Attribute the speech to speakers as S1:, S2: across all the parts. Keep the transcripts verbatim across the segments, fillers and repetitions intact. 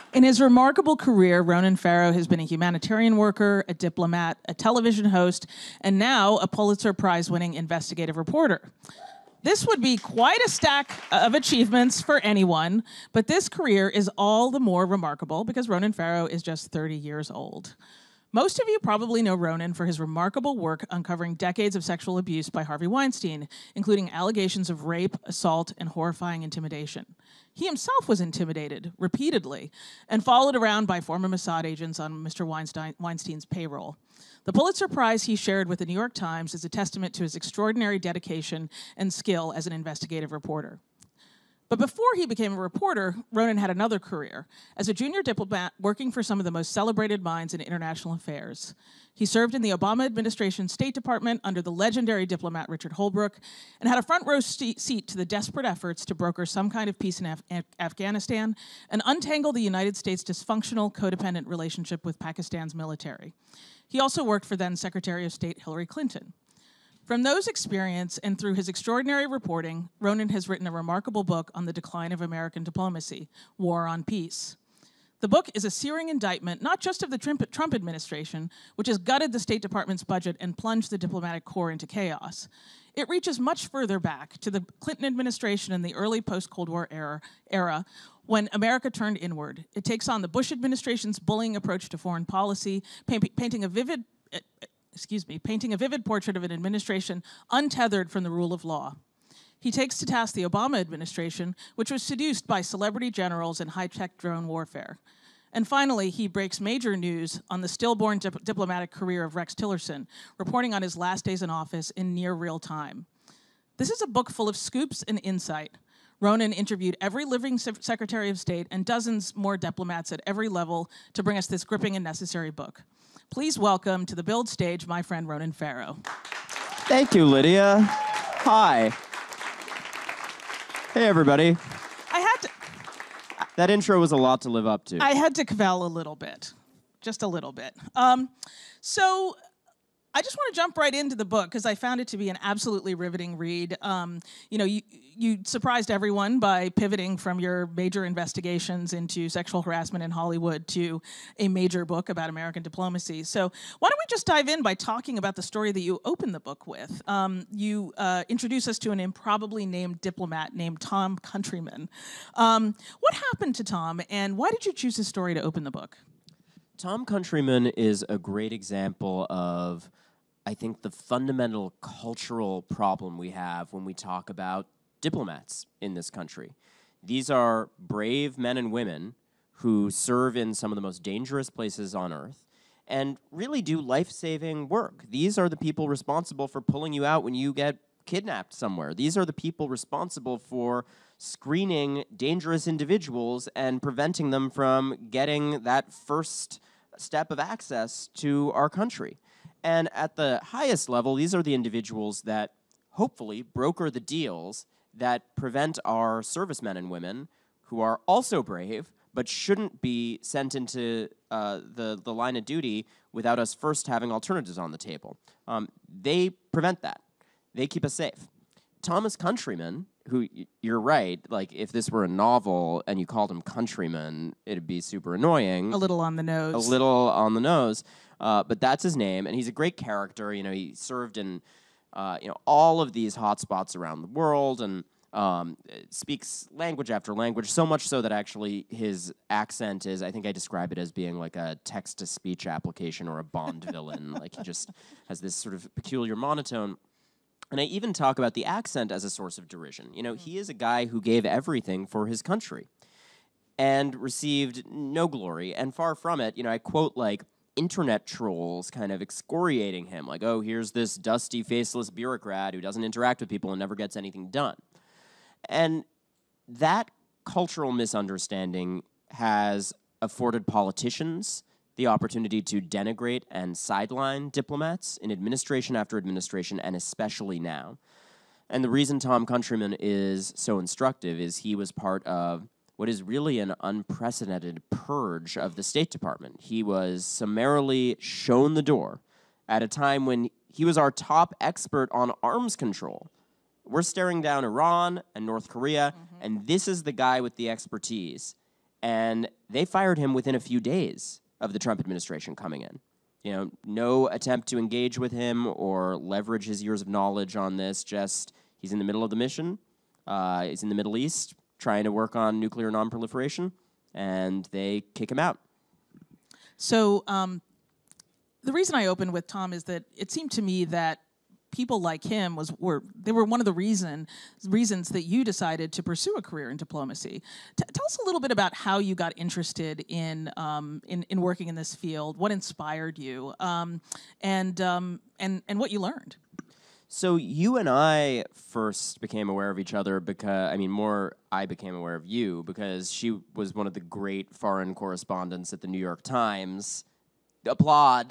S1: In his remarkable career, Ronan Farrow has been a humanitarian worker, a diplomat, a television host, and now a Pulitzer Prize-winning investigative reporter. This would be quite a stack of achievements for anyone, but this career is all the more remarkable because Ronan Farrow is just thirty years old. Most of you probably know Ronan for his remarkable work uncovering decades of sexual abuse by Harvey Weinstein, including allegations of rape, assault, and horrifying intimidation. He himself was intimidated repeatedly and followed around by former Mossad agents on Mister Weinstein, Weinstein's payroll. The Pulitzer Prize he shared with the New York Times is a testament to his extraordinary dedication and skill as an investigative reporter. But before he became a reporter, Ronan had another career as a junior diplomat working for some of the most celebrated minds in international affairs. He served in the Obama administration State Department under the legendary diplomat Richard Holbrooke and had a front row st- seat to the desperate efforts to broker some kind of peace in Af- Af- Afghanistan and untangle the United States' dysfunctional, codependent relationship with Pakistan's military. He also worked for then Secretary of State Hillary Clinton. From those experiences and through his extraordinary reporting, Ronan has written a remarkable book on the decline of American diplomacy, War on Peace. The book is a searing indictment, not just of the Trump, Trump administration, which has gutted the State Department's budget and plunged the diplomatic corps into chaos. It reaches much further back to the Clinton administration and the early post-Cold War era, era when America turned inward. It takes on the Bush administration's bullying approach to foreign policy, paint, painting a vivid... Uh, excuse me, painting a vivid portrait of an administration untethered from the rule of law. He takes to task the Obama administration, which was seduced by celebrity generals and high-tech drone warfare. And finally, he breaks major news on the stillborn dip- diplomatic career of Rex Tillerson, reporting on his last days in office in near real time. This is a book full of scoops and insight. Ronan interviewed every living se- Secretary of State and dozens more diplomats at every level to bring us this gripping and necessary book. Please welcome to the build stage my friend Ronan Farrow.
S2: Thank you, Lydia. Hi. Hey, everybody.
S1: I had to...
S2: That intro was a lot to live up to.
S1: I had to cavil a little bit. Just a little bit. Um, so... I just want to jump right into the book because I found it to be an absolutely riveting read. Um, you know, you, you surprised everyone by pivoting from your major investigations into sexual harassment in Hollywood to a major book about American diplomacy. So why don't we just dive in by talking about the story that you open the book with? Um, you uh, introduce us to an improbably named diplomat named Tom Countryman. Um, what happened to Tom, and why did you choose his story to open the book?
S2: Tom Countryman is a great example of, I think, the fundamental cultural problem we have when we talk about diplomats in this country. These are brave men and women who serve in some of the most dangerous places on earth and really do life-saving work. These are the people responsible for pulling you out when you get kidnapped somewhere. These are the people responsible for screening dangerous individuals and preventing them from getting that first step of access to our country. And at the highest level, these are the individuals that hopefully broker the deals that prevent our servicemen and women, who are also brave, but shouldn't be sent into uh, the, the line of duty without us first having alternatives on the table. Um, they prevent that. They keep us safe. Thomas Countryman, who, you're right, like, if this were a novel and you called him Countryman, it'd be super annoying.
S1: A little on the nose.
S2: A little on the nose. Uh, but that's his name, and he's a great character. You know, he served in, uh, you know, all of these hotspots around the world, and um, speaks language after language, so much so that actually his accent is, I think I describe it as being like a text-to-speech application or a Bond villain. Like, he just has this sort of peculiar monotone. And I even talk about the accent as a source of derision. You know, he is a guy who gave everything for his country and received no glory, and far from it. You know, I quote, like, internet trolls kind of excoriating him, like, oh, here's this dusty, faceless bureaucrat who doesn't interact with people and never gets anything done. And that cultural misunderstanding has afforded politicians the opportunity to denigrate and sideline diplomats in administration after administration, and especially now. And the reason Tom Countryman is so instructive is he was part of what is really an unprecedented purge of the State Department. He was summarily shown the door at a time when he was our top expert on arms control. We're staring down Iran and North Korea, mm-hmm. and this is the guy with the expertise. And they fired him within a few days of the Trump administration coming in. You know, no attempt to engage with him or leverage his years of knowledge on this. Just he's in the middle of the mission. Uh, he's in the Middle East trying to work on nuclear nonproliferation, and they kick him out.
S1: So um, the reason I opened with Tom is that it seemed to me that people like him was were they were one of the reason reasons that you decided to pursue a career in diplomacy. T- tell us a little bit about how you got interested in um, in, in working in this field. What inspired you, um, and um, and and what you learned.
S2: So you and I first became aware of each other because, I mean, more I became aware of you because she was one of the great foreign correspondents at the New York Times. Applaud.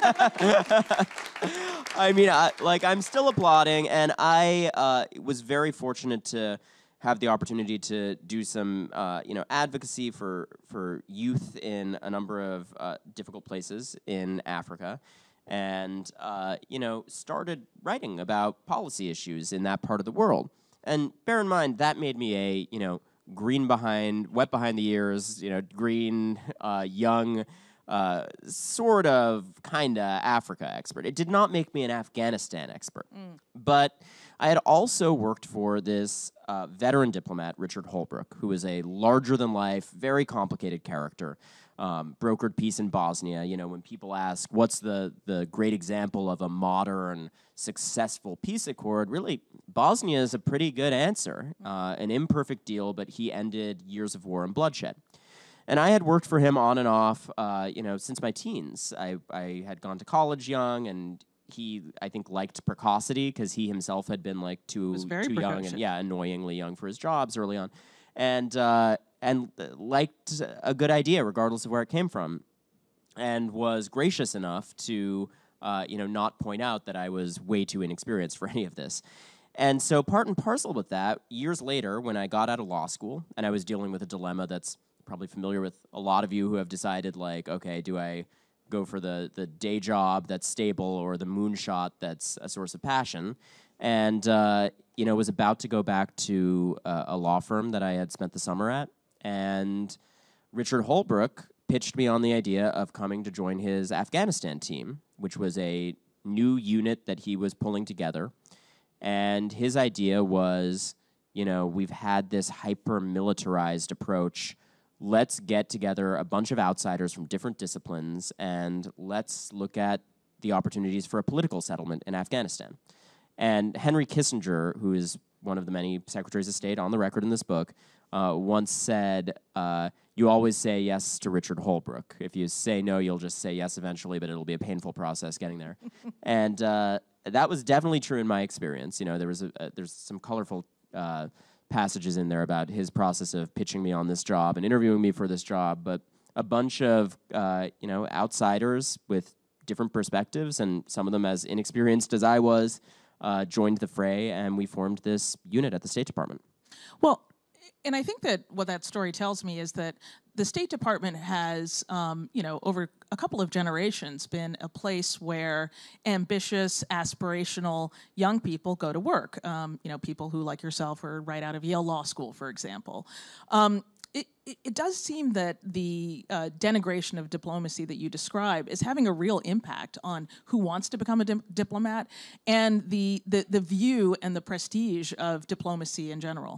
S2: I mean, I, like, I'm still applauding, and I uh, was very fortunate to have the opportunity to do some, uh, you know, advocacy for, for youth in a number of uh, difficult places in Africa. And, uh, you know, started writing about policy issues in that part of the world. And bear in mind, that made me a, you know, green behind, wet behind the ears, you know, green, uh, young, uh, sort of, kind of Africa expert. It did not make me an Afghanistan expert. Mm. But I had also worked for this uh, veteran diplomat, Richard Holbrooke, who is a larger-than-life, very complicated character. Um, brokered peace in Bosnia. You know, when people ask, what's the, the great example of a modern, successful peace accord, really, Bosnia is a pretty good answer. Uh, an imperfect deal, but he ended years of war and bloodshed. And I had worked for him on and off, uh, you know, since my teens. I, I had gone to college young, and he, I think, liked precocity because he himself had been, like, too, too young and, yeah, annoyingly young for his jobs early on. And... Uh, and liked a good idea regardless of where it came from, and was gracious enough to, uh, you know, not point out that I was way too inexperienced for any of this. And so part and parcel with that, years later, when I got out of law school, and I was dealing with a dilemma that's probably familiar with a lot of you who have decided, like, okay, do I go for the, the day job that's stable or the moonshot that's a source of passion? And, uh, you know, was about to go back to uh, a law firm that I had spent the summer at. And Richard Holbrooke pitched me on the idea of coming to join his Afghanistan team, which was a new unit that he was pulling together. And his idea was, you know, we've had this hyper-militarized approach. Let's get together a bunch of outsiders from different disciplines, and let's look at the opportunities for a political settlement in Afghanistan. And Henry Kissinger, who is one of the many secretaries of state on the record in this book, Uh, once said, uh, you always say yes to Richard Holbrooke. If you say no, you'll just say yes eventually, but it'll be a painful process getting there. And uh, that was definitely true in my experience. You know, there was a, a, there's some colorful uh, passages in there about his process of pitching me on this job and interviewing me for this job, but a bunch of, uh, you know, outsiders with different perspectives, and some of them as inexperienced as I was, uh, joined the fray, and we formed this unit at the State Department.
S1: Well, and I think that what that story tells me is that the State Department has, um, you know, over a couple of generations been a place where ambitious, aspirational young people go to work. Um, you know, people who, like yourself, are right out of Yale Law School, for example. Um, it, it, it does seem that the uh, denigration of diplomacy that you describe is having a real impact on who wants to become a di- diplomat and the, the, the view and the prestige of diplomacy in general.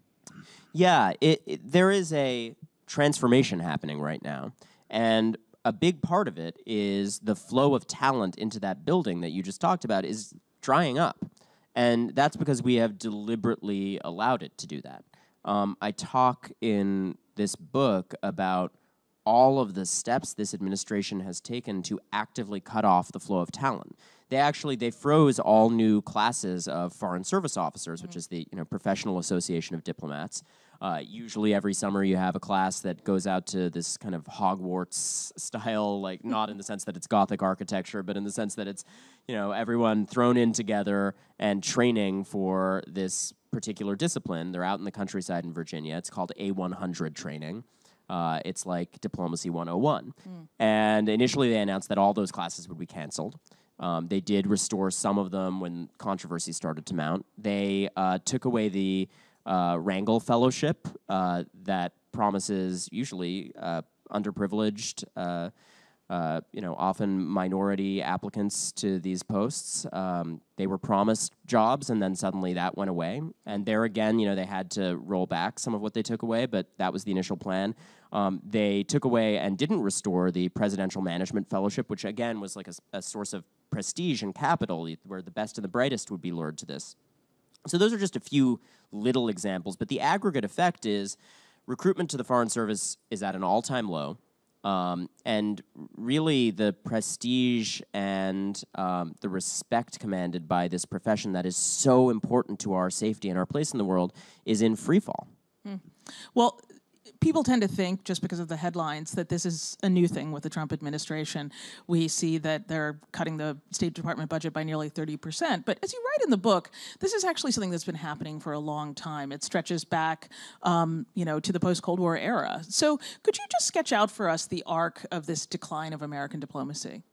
S2: Yeah, it, it, there is a transformation happening right now, and a big part of it is the flow of talent into that building that you just talked about is drying up, and that's because we have deliberately allowed it to do that. Um, I talk in this book about all of the steps this administration has taken to actively cut off the flow of talent. They actually, they froze all new classes of foreign service officers, which is the, you know, professional association of diplomats. Uh, usually every summer you have a class that goes out to this kind of Hogwarts style, like not in the sense that it's Gothic architecture, but in the sense that it's, you know, everyone thrown in together and training for this particular discipline. They're out in the countryside in Virginia. It's called A one hundred training. Uh, it's like Diplomacy one oh one. Mm. And initially they announced that all those classes would be canceled. Um, they did restore some of them when controversy started to mount. They uh, took away the uh, Wrangel Fellowship uh, that promises usually uh, underprivileged, uh, uh, you know, often minority applicants to these posts. Um, they were promised jobs, and then suddenly that went away. And there again, you know, they had to roll back some of what they took away, but that was the initial plan. Um, they took away and didn't restore the Presidential Management Fellowship, which again was like a, a source of prestige and capital, where the best and the brightest would be lured to this. So those are just a few little examples, but the aggregate effect is recruitment to the Foreign Service is at an all-time low. Um, and really the prestige and um, the respect commanded by this profession that is so important to our safety and our place in the world is in free fall.
S1: Hmm. Well, people tend to think, just because of the headlines, that this is a new thing with the Trump administration. We see that they're cutting the State Department budget by nearly thirty percent. But as you write in the book, this is actually something that's been happening for a long time. It stretches back, um, you know, to the post-Cold War era. So could you just sketch out for us the arc of this decline of American diplomacy?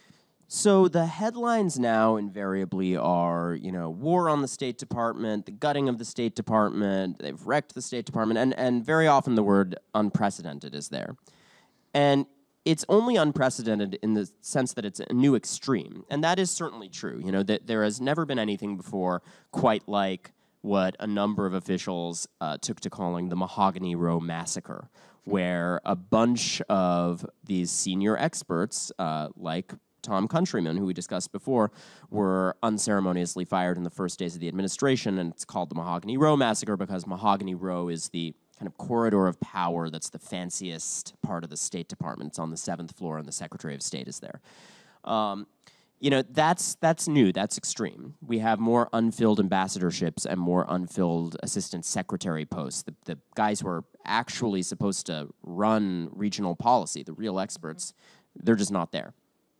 S2: So the headlines now invariably are, you know, war on the State Department, the gutting of the State Department, they've wrecked the State Department, and, and very often the word unprecedented is there. And it's only unprecedented in the sense that it's a new extreme, and that is certainly true. You know, that there has never been anything before quite like what a number of officials uh, took to calling the Mahogany Row Massacre, where a bunch of these senior experts, uh, like Tom Countryman, who we discussed before, were unceremoniously fired in the first days of the administration, and it's called the Mahogany Row Massacre because Mahogany Row is the kind of corridor of power that's the fanciest part of the State Department. It's on the seventh floor, and the Secretary of State is there. Um, you know, that's that's new, that's extreme. We have more unfilled ambassadorships and more unfilled assistant secretary posts. The, the guys who are actually supposed to run regional policy, the real experts, they're just not there.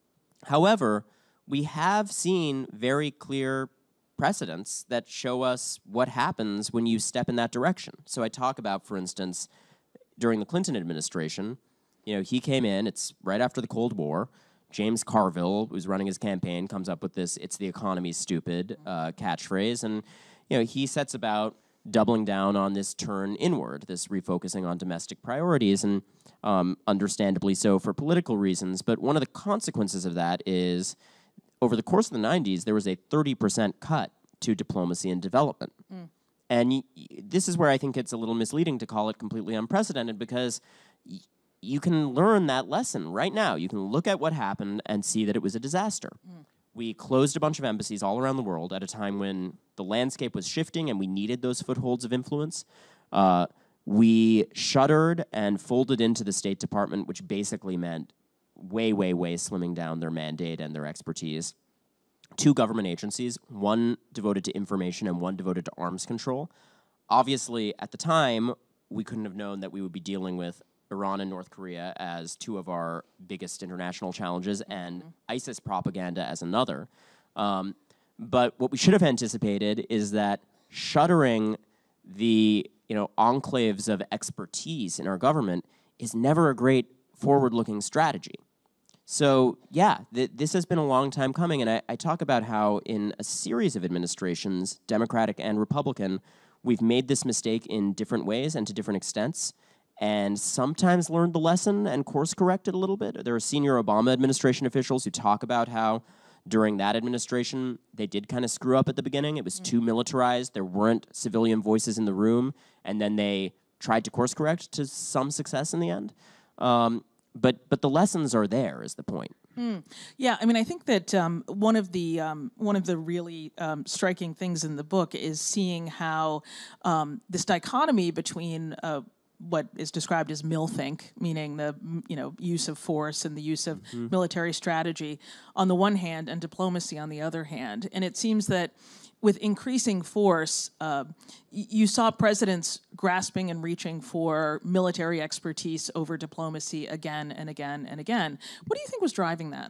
S2: However, we have seen very clear precedents that show us what happens when you step in that direction. So I talk about, for instance, during the Clinton administration, you know, he came in, it's right after the Cold War. James Carville, who's running his campaign, comes up with this, "It's the economy, stupid," uh, catchphrase. And, you know, he sets about doubling down on this turn inward, this refocusing on domestic priorities, and um, understandably so for political reasons. But one of the consequences of that is, over the course of the nineties, there was a thirty percent cut to diplomacy and development. Mm. And y this is where I think it's a little misleading to call it completely unprecedented, because y you can learn that lesson right now. You can look at what happened and see that it was a disaster. Mm. We closed a bunch of embassies all around the world at a time when the landscape was shifting and we needed those footholds of influence. Uh, we shuttered and folded into the State Department, which basically meant way, way, way slimming down their mandate and their expertise. Two government agencies, one devoted to information and one devoted to arms control. Obviously, at the time, we couldn't have known that we would be dealing with Iran and North Korea as two of our biggest international challenges, and mm-hmm. ISIS propaganda as another. Um, but what we should have anticipated is that shuttering the you know enclaves of expertise in our government is never a great forward-looking strategy. So yeah, th this has been a long time coming, and I, I talk about how in a series of administrations, Democratic and Republican, we've made this mistake in different ways and to different extents, and sometimes learned the lesson and course-corrected a little bit. There are senior Obama administration officials who talk about how during that administration, they did kind of screw up at the beginning. It was mm-hmm. too militarized. There weren't civilian voices in the room, and then they tried to course-correct to some success in the end. Um, but but the lessons are there, is the point.
S1: Mm. Yeah, I mean, I think that um, one of the um, one of the really um, striking things in the book is seeing how um, this dichotomy between uh, what is described as milthink, meaning the you know use of force and the use of mm-hmm. military strategy on the one hand, and diplomacy on the other hand. And it seems that with increasing force, uh, you saw presidents grasping and reaching for military expertise over diplomacy again and again and again. What do you think was driving that?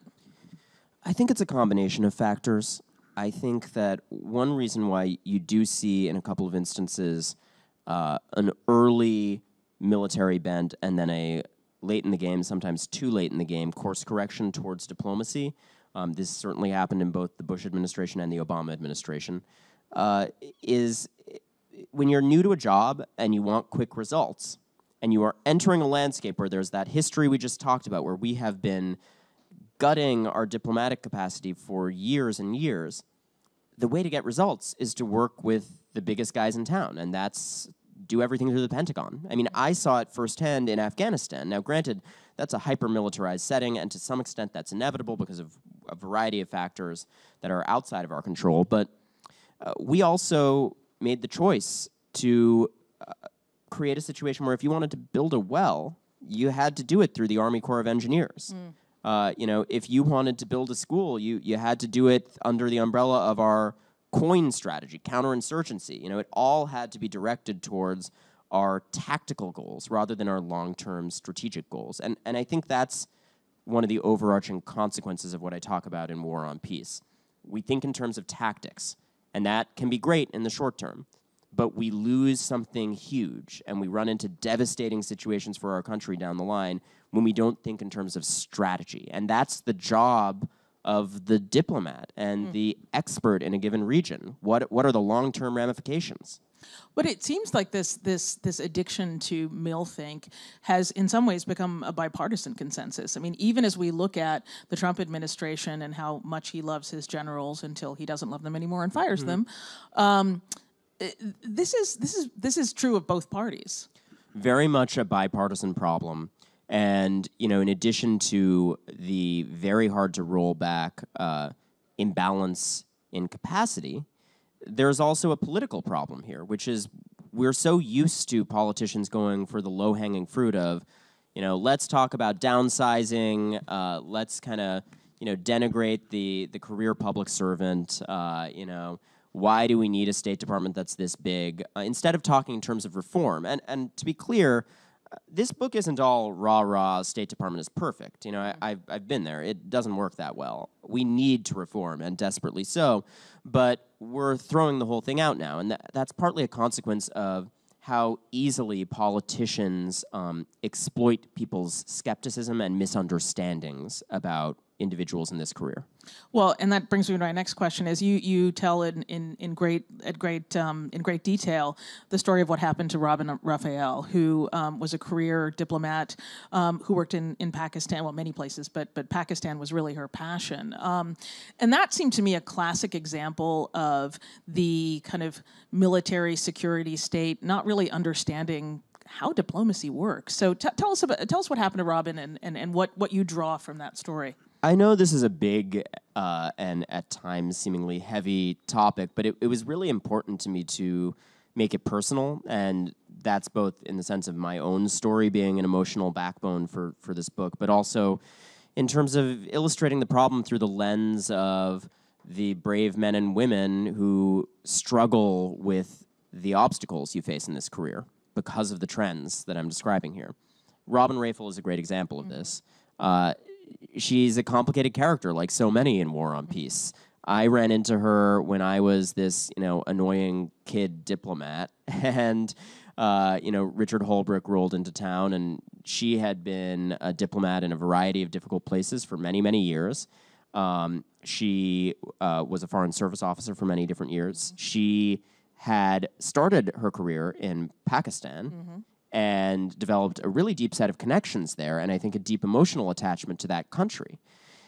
S2: I think it's a combination of factors. I think that one reason why you do see in a couple of instances uh, an early military bent and then a late in the game, sometimes too late in the game, course correction towards diplomacy. Um, this certainly happened in both the Bush administration and the Obama administration, uh, is when you're new to a job and you want quick results and you are entering a landscape where there's that history we just talked about, where we have been gutting our diplomatic capacity for years and years, the way to get results is to work with the biggest guys in town, and that's do everything through the Pentagon. I mean, I saw it firsthand in Afghanistan. Now, granted, that's a hyper-militarized setting, and to some extent that's inevitable because of a variety of factors that are outside of our control, but uh, we also made the choice to uh, create a situation where if you wanted to build a well, you had to do it through the Army Corps of Engineers. Mm. Uh, you know, if you wanted to build a school, you you had to do it under the umbrella of our COIN strategy, counterinsurgency. You know, it all had to be directed towards our tactical goals rather than our long-term strategic goals. And and I think that's one of the overarching consequences of what I talk about in War on Peace. We think in terms of tactics, and that can be great in the short term, but we lose something huge, and we run into devastating situations for our country down the line when we don't think in terms of strategy. And that's the job of the diplomat and mm. the expert in a given region. What what are the long-term ramifications?
S1: But it seems like this this this addiction to millthink has in some ways become a bipartisan consensus. I mean, even as we look at the Trump administration and how much he loves his generals until he doesn't love them anymore and fires mm-hmm. them, um, this is this is this is true of both parties.
S2: Very much a bipartisan problem. And, you know, in addition to the very hard to roll back uh, imbalance in capacity, there's also a political problem here, which is we're so used to politicians going for the low-hanging fruit of, you know, let's talk about downsizing, uh, let's kind of, you know, denigrate the, the career public servant, uh, you know, why do we need a State Department that's this big, uh, instead of talking in terms of reform. And, and to be clear, this book isn't all rah-rah, State Department is perfect. You know, I, I've, I've been there. It doesn't work that well. We need to reform, and desperately so, but we're throwing the whole thing out now, and that, that's partly a consequence of how easily politicians um, exploit people's skepticism and misunderstandings about individuals in this career.
S1: Well, and that brings me to my next question: is you you tell in in, in great at great um, in great detail the story of what happened to Robin Raphael, who um, was a career diplomat um, who worked in, in Pakistan, well, many places, but but Pakistan was really her passion, um, and that seemed to me a classic example of the kind of military security state not really understanding how diplomacy works. So t- tell us about tell us what happened to Robin and, and, and what, what you draw from that story.
S2: I know this is a big uh, and at times seemingly heavy topic, but it, it was really important to me to make it personal, and that's both in the sense of my own story being an emotional backbone for, for this book, but also in terms of illustrating the problem through the lens of the brave men and women who struggle with the obstacles you face in this career because of the trends that I'm describing here. Robin Raphael is a great example of this. Uh, she's a complicated character, like so many in War on Peace. I ran into her when I was this, you know, annoying kid diplomat, and uh, you know, Richard Holbrooke rolled into town, and she had been a diplomat in a variety of difficult places for many, many years. Um, she uh, was a foreign service officer for many different years. She had started her career in Pakistan. Mm-hmm. and developed a really deep set of connections there, and I think a deep emotional attachment to that country.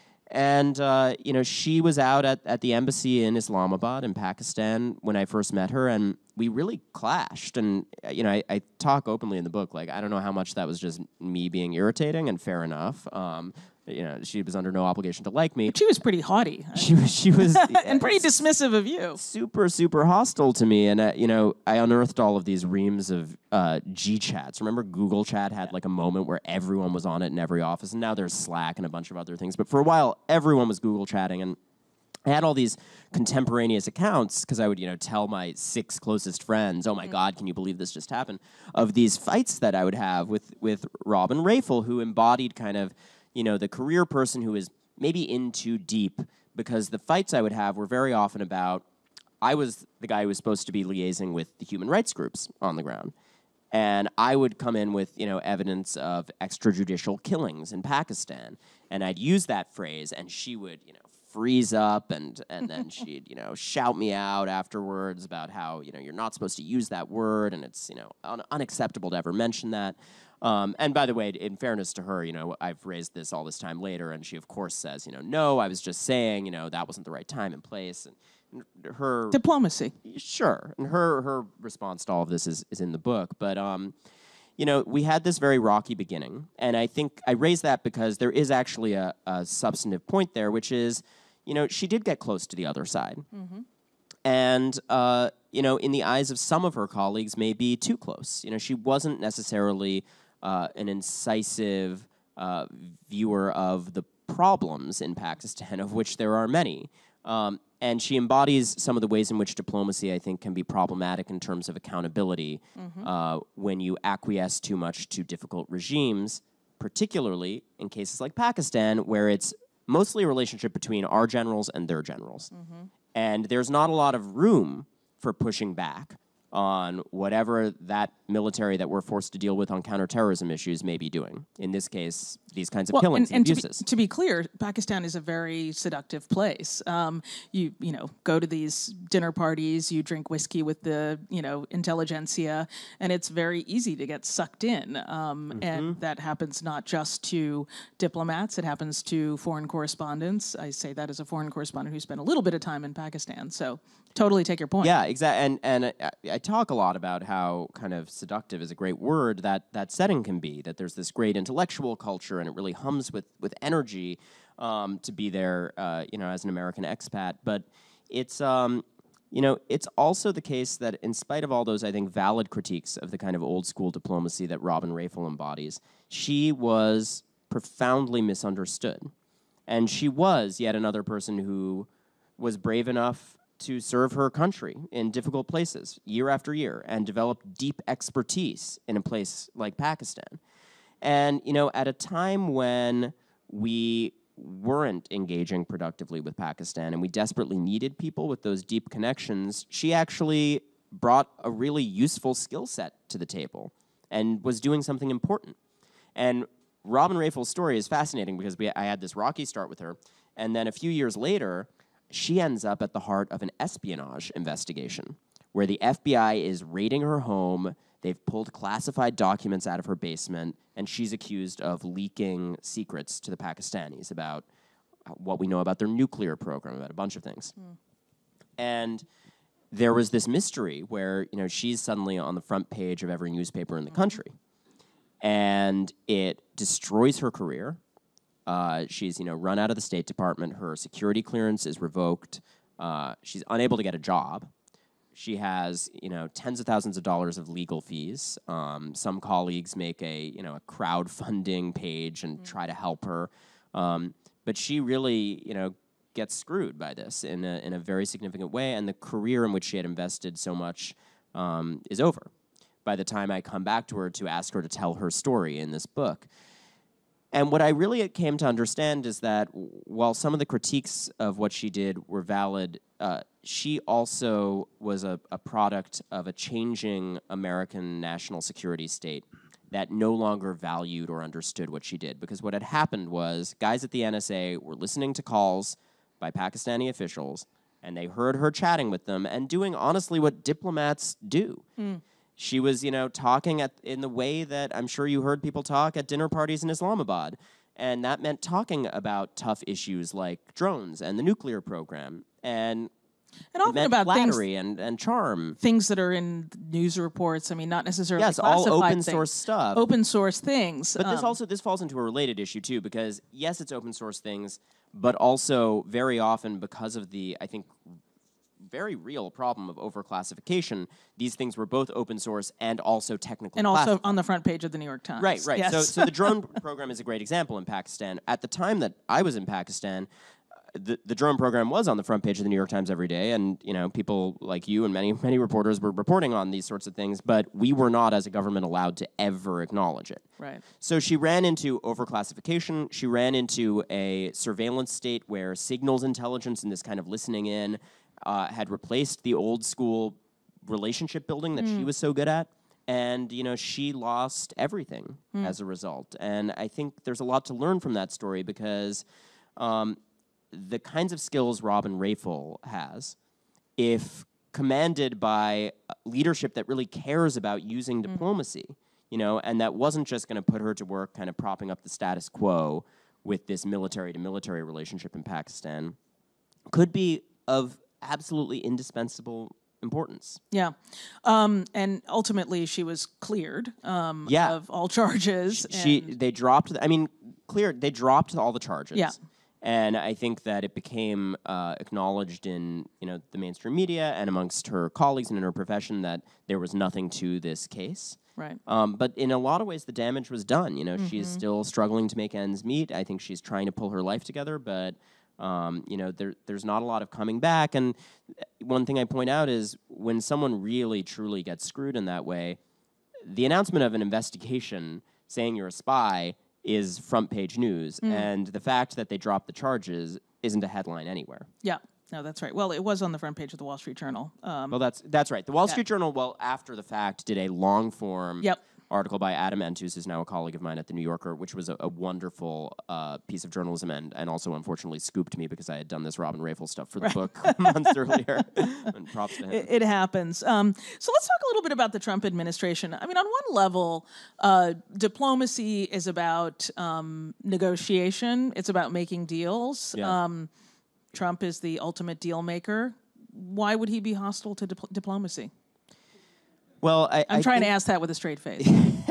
S2: And, uh, you know, she was out at, at the embassy in Islamabad in Pakistan when I first met her, and we really clashed. And, you know, I, I talk openly in the book, like, I don't know how much that was just me being irritating, and fair enough. Um, you know, she was under no obligation to like me.
S1: But she was pretty haughty.
S2: She was, she was,
S1: and pretty dismissive of you.
S2: Super, super hostile to me. And uh, you know, I unearthed all of these reams of uh, G chats. Remember, Google Chat had like a moment where everyone was on it in every office, and now there's Slack and a bunch of other things. But for a while, everyone was Google chatting, and I had all these contemporaneous accounts because I would, you know, tell my six closest friends, "Oh my mm-hmm. God, can you believe this just happened?" Of these fights that I would have with with Robin Raphael, who embodied kind of, you know, the career person who is maybe in too deep, because the fights I would have were very often about, I was the guy who was supposed to be liaising with the human rights groups on the ground. And I would come in with, you know, evidence of extrajudicial killings in Pakistan. And I'd use that phrase, and she would, you know, freeze up, and and then she'd, you know, shout me out afterwards about how, you know, you're not supposed to use that word, and it's, you know, un- unacceptable to ever mention that. Um, and by the way, in fairness to her, you know, I've raised this all this time later, and she, of course, says, you know, no, I was just saying, you know, that wasn't the right time and place. And her
S1: Diplomacy.
S2: Sure. And her her response to all of this is, is in the book. But, um, you know, we had this very rocky beginning. And I think I raise that because there is actually a, a substantive point there, which is, you know, she did get close to the other side. Mm-hmm. And, uh, you know, in the eyes of some of her colleagues, maybe too close. You know, she wasn't necessarily uh, an incisive uh, viewer of the problems in Pakistan, of which there are many. Um, and she embodies some of the ways in which diplomacy, I think, can be problematic in terms of accountability mm-hmm. uh, when you acquiesce too much to difficult regimes, particularly in cases like Pakistan, where it's mostly a relationship between our generals and their generals. Mm-hmm. And there's not a lot of room for pushing back on whatever that military that we're forced to deal with on counterterrorism issues may be doing. In this case, these kinds of
S1: well,
S2: killings
S1: and,
S2: and,
S1: and
S2: abuses.
S1: To be, to be clear, Pakistan is a very seductive place. Um, you you know go to these dinner parties, you drink whiskey with the you know intelligentsia, and it's very easy to get sucked in. Um, mm-hmm. And that happens not just to diplomats; it happens to foreign correspondents. I say that as a foreign correspondent who spent a little bit of time in Pakistan. So totally take your point.
S2: Yeah, exactly. And and I, I talk a lot about how kind of seductive is a great word that that setting can be. That there's this great intellectual culture, and it really hums with with energy um, to be there, uh, you know, as an American expat. But it's um, you know, it's also the case that in spite of all those, I think, valid critiques of the kind of old school diplomacy that Robin Rafel embodies, she was profoundly misunderstood, and she was yet another person who was brave enough to serve her country in difficult places year after year and develop deep expertise in a place like Pakistan. And, you know, at a time when we weren't engaging productively with Pakistan and we desperately needed people with those deep connections, she actually brought a really useful skill set to the table and was doing something important. And Robin Rafel's story is fascinating because we, I had this rocky start with her, and then a few years later, she ends up at the heart of an espionage investigation where the F B I is raiding her home. They've pulled classified documents out of her basement, and she's accused of leaking secrets to the Pakistanis about what we know about their nuclear program, about a bunch of things. Mm. And there was this mystery where, you know, she's suddenly on the front page of every newspaper in the country. And it destroys her career. Uh, she's, you know, run out of the State Department. Her security clearance is revoked. Uh, she's unable to get a job. She has, you know, tens of thousands of dollars of legal fees. Um, some colleagues make a, you know, a crowdfunding page and mm-hmm. try to help her. Um, but she really, you know, gets screwed by this in a, in a very significant way. And the career in which she had invested so much um, is over by the time I come back to her to ask her to tell her story in this book. And what I really came to understand is that while some of the critiques of what she did were valid, uh, she also was a, a product of a changing American national security state that no longer valued or understood what she did. Because what had happened was guys at the N S A were listening to calls by Pakistani officials, and they heard her chatting with them and doing, honestly, what diplomats do. Mm. She was, you know, talking at, in the way that I'm sure you heard people talk at dinner parties in Islamabad. And that meant talking about tough issues like drones and the nuclear program. And,
S1: and often about
S2: flattery
S1: things,
S2: and, and charm.
S1: Things that are in news reports. I mean, not necessarily
S2: yes,
S1: classified
S2: all open
S1: things,
S2: source stuff.
S1: Open source things.
S2: But
S1: um,
S2: this also this falls into a related issue, too, because, yes, it's open source things, but also very often because of the, I think, very real problem of overclassification, these things were both open source and also technically
S1: and also
S2: classified.
S1: On the front page of the New York Times.
S2: Right, right.
S1: Yes.
S2: So, so the drone program is a great example in Pakistan. At the time that I was in Pakistan, the, the drone program was on the front page of the New York Times every day, and you know, people like you and many many reporters were reporting on these sorts of things, but we were not, as a government, allowed to ever acknowledge it.
S1: Right.
S2: So she ran into overclassification. She ran into a surveillance state where signals intelligence and this kind of listening in Uh, had replaced the old school relationship building that mm. she was so good at. And, you know, she lost everything mm. as a result. And I think there's a lot to learn from that story because um, the kinds of skills Robin Rafel has, if commanded by leadership that really cares about using mm. diplomacy, you know, and that wasn't just going to put her to work kind of propping up the status quo with this military-to-military relationship in Pakistan, could be of absolutely indispensable importance.
S1: Yeah. Um, and ultimately, she was cleared um,
S2: yeah.
S1: of all charges.
S2: She, they dropped, I mean, cleared, they dropped all the charges.
S1: Yeah.
S2: And I think that it became uh, acknowledged in, you know, the mainstream media and amongst her colleagues and in her profession that there was nothing to this case.
S1: Right.
S2: Um, but in a lot of ways, the damage was done. You know, mm-hmm. she's still struggling to make ends meet. I think she's trying to pull her life together, but um, you know, there, there's not a lot of coming back. And one thing I point out is when someone really, truly gets screwed in that way, the announcement of an investigation saying you're a spy is front page news, mm. and the fact that they dropped the charges isn't a headline anywhere.
S1: Yeah, no, that's right. Well, it was on the front page of the Wall Street Journal. Um,
S2: well, that's that's right. The Wall
S1: yeah.
S2: Street Journal, well, after the fact, did a long form
S1: yep.
S2: article by Adam Entus, who's now a colleague of mine at The New Yorker, which was a, a wonderful uh, piece of journalism, and, and also unfortunately scooped me because I had done this Robin Rafel stuff for the
S1: right.
S2: book months earlier. And props to him.
S1: It, it happens. Um, so let's talk a little bit about the Trump administration. I mean, on one level, uh, diplomacy is about um, negotiation. It's about making deals.
S2: Yeah.
S1: Um, Trump is the ultimate deal maker. Why would he be hostile to dip- diplomacy?
S2: Well, I,
S1: I'm
S2: I
S1: trying
S2: think,
S1: to ask that with a straight face.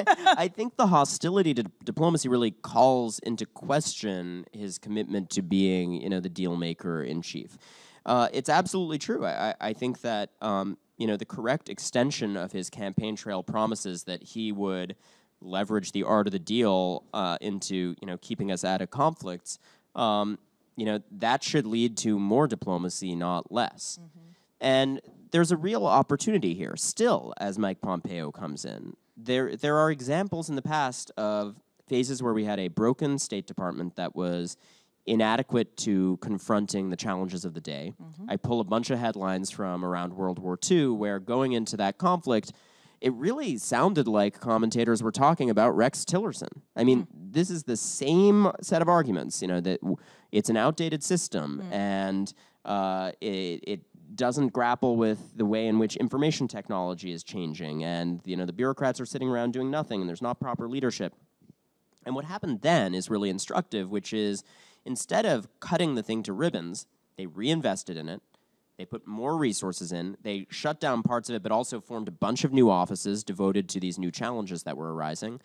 S2: I think the hostility to d- diplomacy really calls into question his commitment to being, you know, the deal maker in chief. Uh, it's absolutely true. I, I think that, um, you know, the correct extension of his campaign trail promises that he would leverage the art of the deal uh, into, you know, keeping us out of conflicts, um, you know, that should lead to more diplomacy, not less. Mm-hmm. And there's a real opportunity here still as Mike Pompeo comes in. There there are examples in the past of phases where we had a broken State Department that was inadequate to confronting the challenges of the day. Mm-hmm. I pull a bunch of headlines from around World War Two where going into that conflict, it really sounded like commentators were talking about Rex Tillerson. I mean, mm. this is the same set of arguments, you know, that w- it's an outdated system mm. and uh, it, it doesn't grapple with the way in which information technology is changing, and you know the bureaucrats are sitting around doing nothing, and there's not proper leadership. And what happened then is really instructive, which is instead of cutting the thing to ribbons, they reinvested in it, they put more resources in, they shut down parts of it, but also formed a bunch of new offices devoted to these new challenges that were arising.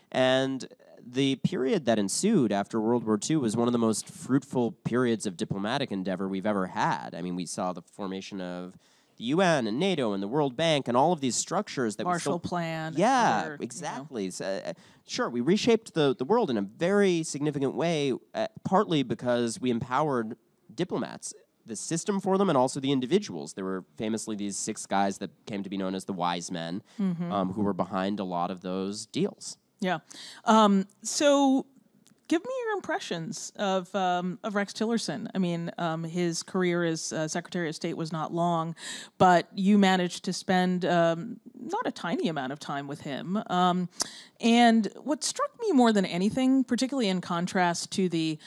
S2: And the period that ensued after World War Two was one of the most fruitful periods of diplomatic endeavor we've ever had. I mean, we saw the formation of the U N and NATO and the World Bank and all of these structures that
S1: Marshall
S2: we still,
S1: Plan.
S2: Yeah,
S1: other,
S2: exactly.
S1: You know.
S2: So, uh, sure, we reshaped the, the world in a very significant way, uh, partly because we empowered diplomats, the system for them, and also the individuals. There were famously these six guys that came to be known as the wise men, mm-hmm. um, who were behind a lot of those deals.
S1: Yeah. Um, so give me your impressions of um, of Rex Tillerson. I mean, um, his career as uh, Secretary of State was not long, but you managed to spend um, not a tiny amount of time with him. Um, and what struck me more than anything, particularly in contrast to the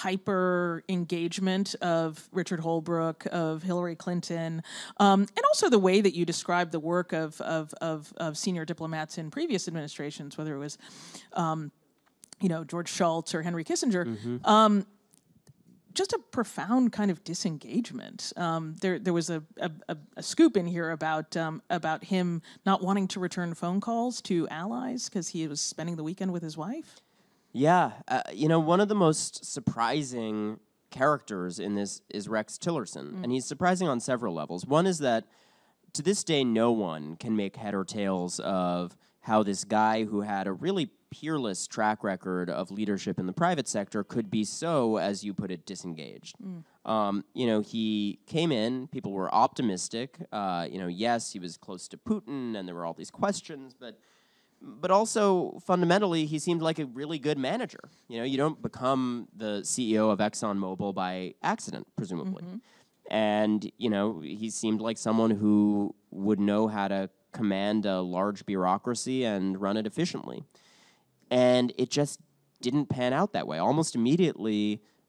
S1: hyper engagement of Richard Holbrooke, of Hillary Clinton, um, and also the way that you described the work of, of, of, of senior diplomats in previous administrations, whether it was um, you know, George Shultz or Henry Kissinger, mm-hmm. um, just a profound kind of disengagement. Um, there, there was a, a, a scoop in here about um, about him not wanting to return phone calls to allies because he was spending the weekend with his wife.
S2: Yeah, uh, you know, one of the most surprising characters in this is Rex Tillerson, mm. and he's surprising on several levels. One is that to this day, no one can make head or tails of how this guy who had a really peerless track record of leadership in the private sector could be so, as you put it, disengaged. Mm. Um, you know, he came in, people were optimistic. Uh, you know, yes, he was close to Putin, and there were all these questions, but but also fundamentally, he seemed like a really good manager. You know, you don't become the C E O of ExxonMobil by accident, presumably. Mm-hmm. And, you know, he seemed like someone who would know how to command a large bureaucracy and run it efficiently. And it just didn't pan out that way. Almost immediately,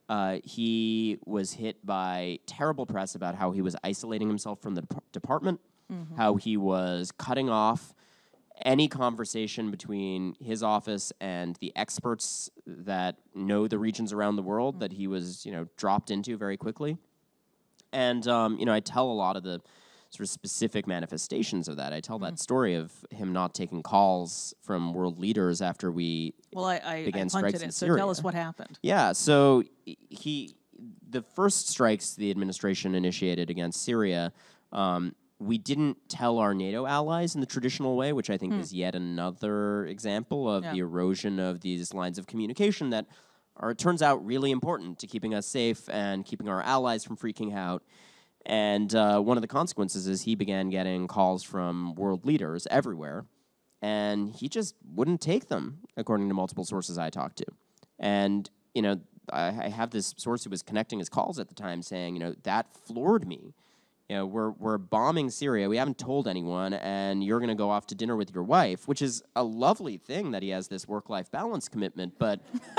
S2: Uh, he was hit by terrible press about how he was isolating himself from the dep- department, mm-hmm. how he was cutting off any conversation between his office and the experts that know the regions around the world mm-hmm. that he was, you know, dropped into very quickly. And, um, you know, I tell a lot of the sort of specific manifestations of that. I tell mm-hmm. that story of him not taking calls from world leaders after we
S1: well, I, I,
S2: began
S1: I
S2: strikes
S1: it,
S2: in
S1: so
S2: Syria.
S1: Tell us what happened.
S2: Yeah, so he, the first strikes the administration initiated against Syria, um, we didn't tell our NATO allies in the traditional way, which I think hmm. is yet another example of yeah. the erosion of these lines of communication that are, it turns out, really important to keeping us safe and keeping our allies from freaking out. And uh, one of the consequences is he began getting calls from world leaders everywhere, and he just wouldn't take them, according to multiple sources I talked to. And, you know, I, I have this source who was connecting his calls at the time saying, you know, that floored me. You know, we're we're bombing Syria. We haven't told anyone, and you're going to go off to dinner with your wife, which is a lovely thing that he has this work-life balance commitment. But,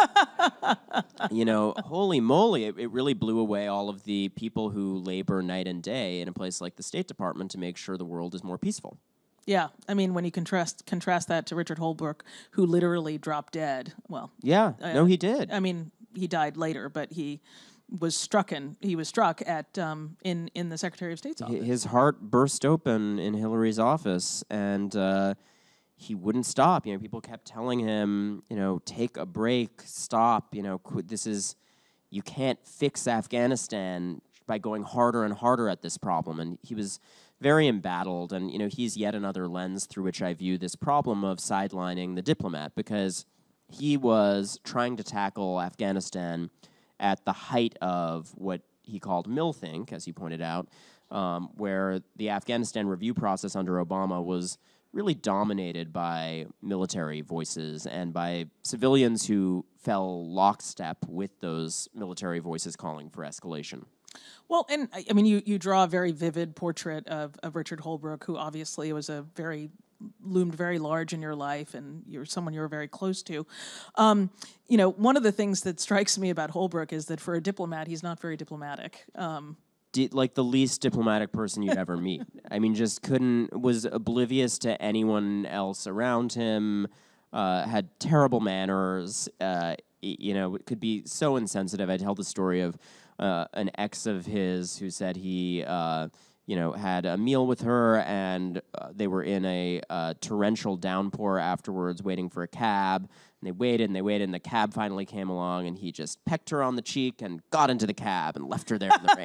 S2: you know, holy moly, it, it really blew away all of the people who labor night and day in a place like the State Department to make sure the world is more peaceful.
S1: Yeah, I mean, when you contrast contrast that to Richard Holbrooke, who literally dropped dead. Well,
S2: yeah, uh, no, he did.
S1: I mean, he died later, but he was struck in, he was struck at um, in in the Secretary of State's office.
S2: His heart burst open in Hillary's office, and uh, he wouldn't stop. You know, people kept telling him, you know, take a break, stop. You know, this is, you can't fix Afghanistan by going harder and harder at this problem. And he was very embattled, and you know, he's yet another lens through which I view this problem of sidelining the diplomat, because he was trying to tackle Afghanistan at the height of what he called millthink, as he pointed out, um, where the Afghanistan review process under Obama was really dominated by military voices and by civilians who fell lockstep with those military voices calling for escalation.
S1: Well, and I mean, you, you draw a very vivid portrait of, of Richard Holbrooke, who obviously was a very loomed very large in your life, and you're someone you were very close to. Um, you know, one of the things that strikes me about Holbrooke is that for a diplomat, he's not very diplomatic. Um,
S2: Did, like the least diplomatic person you'd ever meet. I mean, just couldn't, was oblivious to anyone else around him, uh, had terrible manners, uh, you know, could be so insensitive. I tell the story of uh, an ex of his who said he, uh, you know, had a meal with her, and uh, they were in a uh, torrential downpour afterwards waiting for a cab. And they waited and they waited, and the cab finally came along, and he just pecked her on the cheek and got into the cab and left her there in the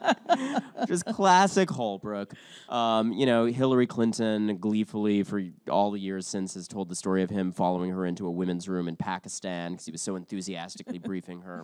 S2: rain. Just classic Holbrooke. Um, you know, Hillary Clinton gleefully for all the years since has told the story of him following her into a women's room in Pakistan because he was so enthusiastically briefing her.